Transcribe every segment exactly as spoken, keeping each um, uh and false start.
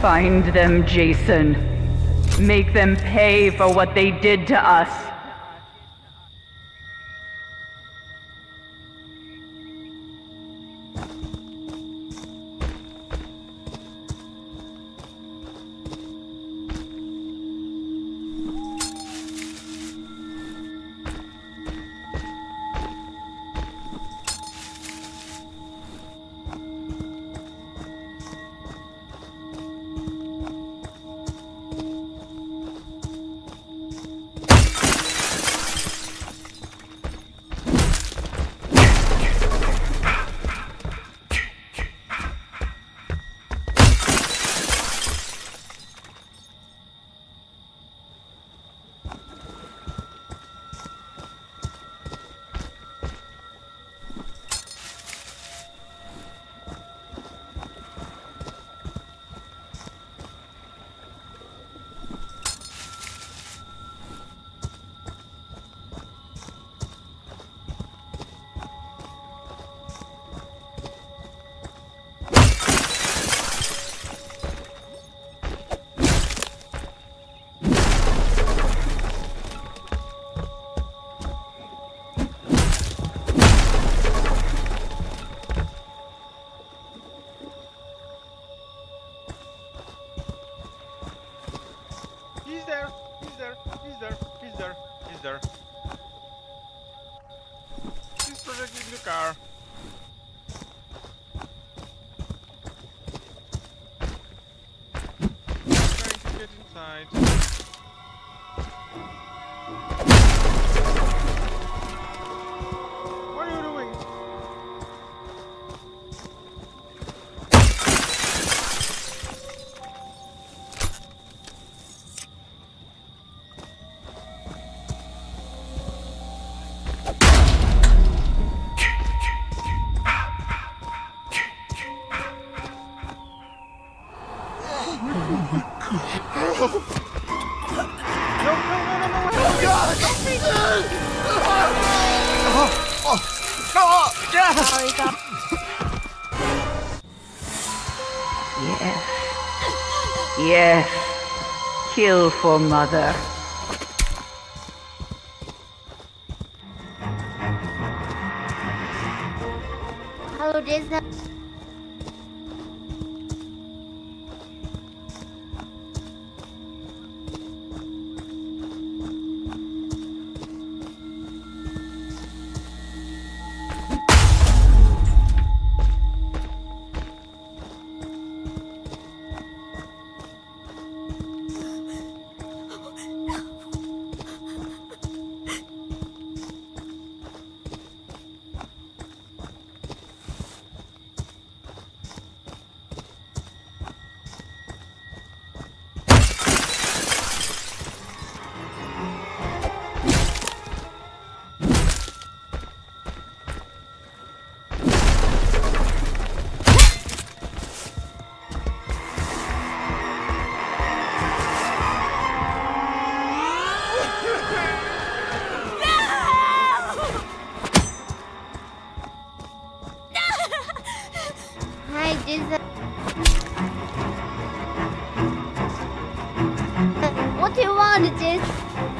Find them, Jason. Make them pay for what they did to us. Car. Trying to get inside. What are you doing? Yes. Yes. Kill for Mother. Hello, Jason. Hi, Jason. What do you want, Jason?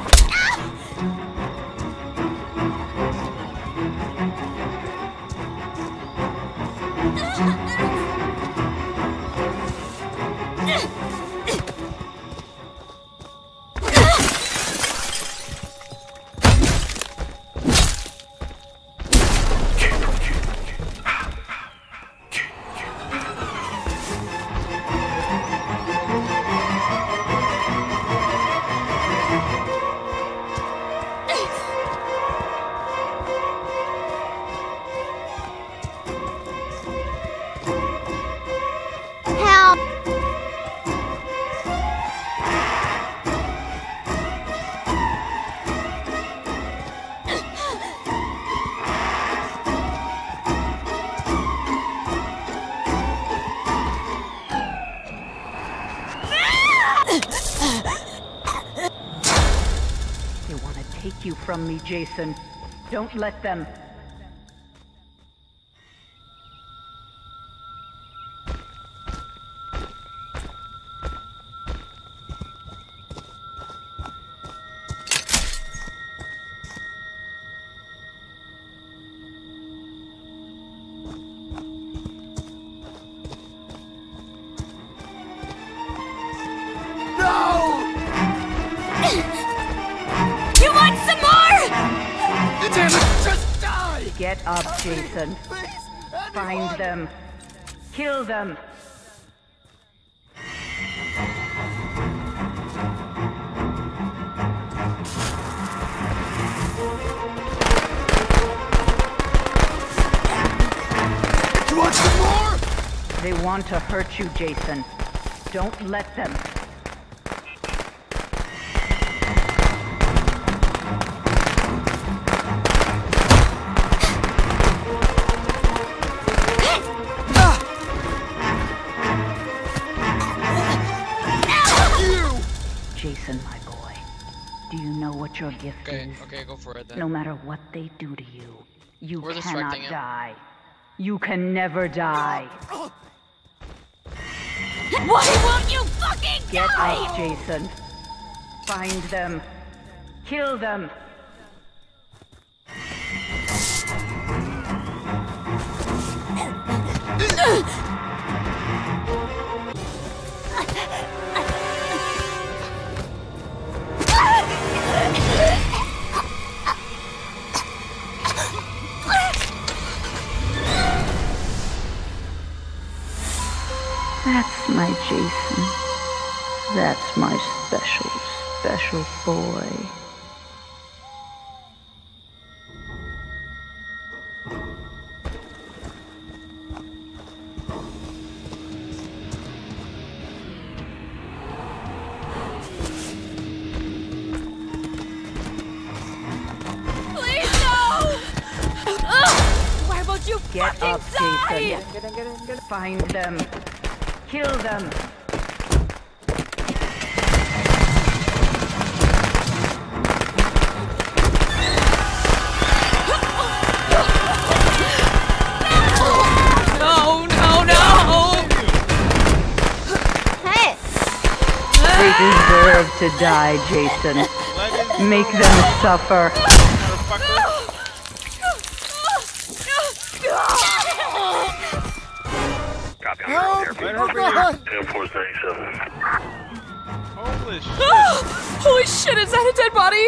They want to take you from me, Jason. Don't let them. You want some more? Damn it! Just die! Get up, Jason. Please! Find them. Kill them. You want some more? They want to hurt you, Jason. Don't let them. Jason, my boy, do you know what your gift Okay, is? okay, go for it then. No matter what they do to you, you We're cannot distracting him. die. You can never die. Why won't you fucking Get die? up, Jason. Find them. Kill them. That's my Jason. That's my special, special boy. Please no! Ugh! Why won't you Get fucking up, die? Jason. Find them. Kill them. No, no, no! Hey! They deserve to die, Jason. Let it Make them suffer. motherfucker. Help! Let her Oh, be. God! ten four thirty-seven. Holy shit. Holy shit, is that a dead body?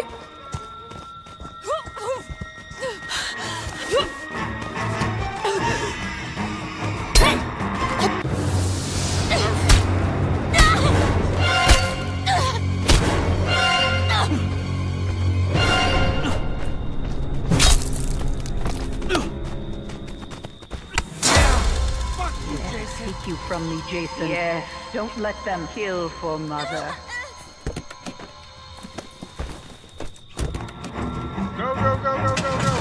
Take you from me, Jason. Yes, don't let them kill for Mother. Go, go, go, go, go, go.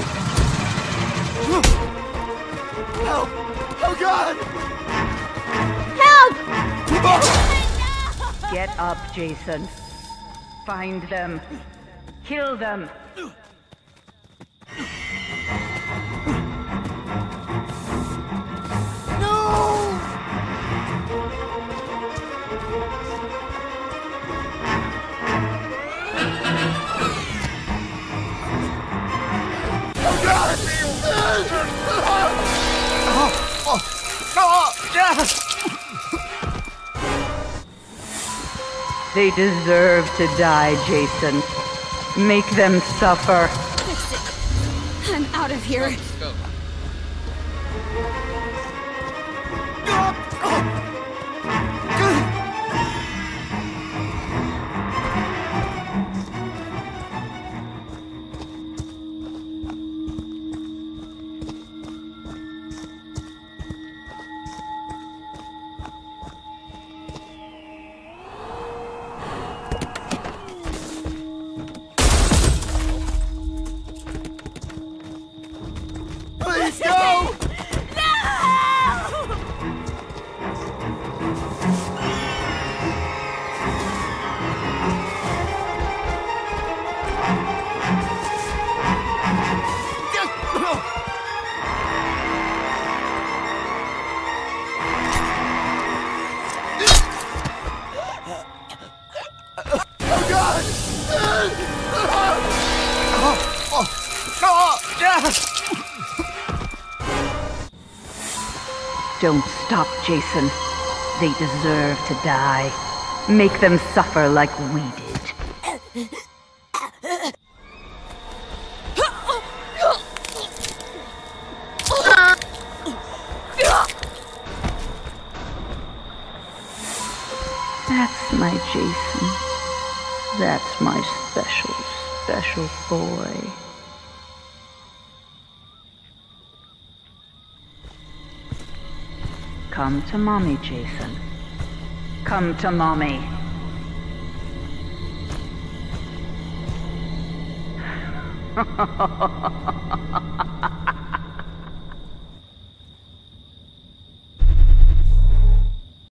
Help! Oh, God! Help! Get up, Jason. Find them. Kill them. No! Oh, God! Oh, oh, oh, yeah. They deserve to die, Jason. Make them suffer. Fix it. I'm out of here. Let's go. Please go! Oh, God! Oh, oh, oh, yeah. Don't stop, Jason. They deserve to die. Make them suffer like we did. That's my Jason. That's my special, special boy. Come to mommy, Jason. Come to mommy.